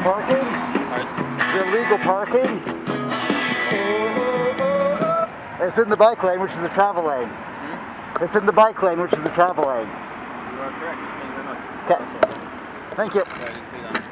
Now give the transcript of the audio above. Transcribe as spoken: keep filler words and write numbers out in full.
parking? Pardon? Is it illegal parking? It's in the bike lane, which is a travel lane. Hmm? It's in the bike lane, which is a travel lane. You are correct. Thank you very much. Okay. Thank you. Sorry, I didn't see that.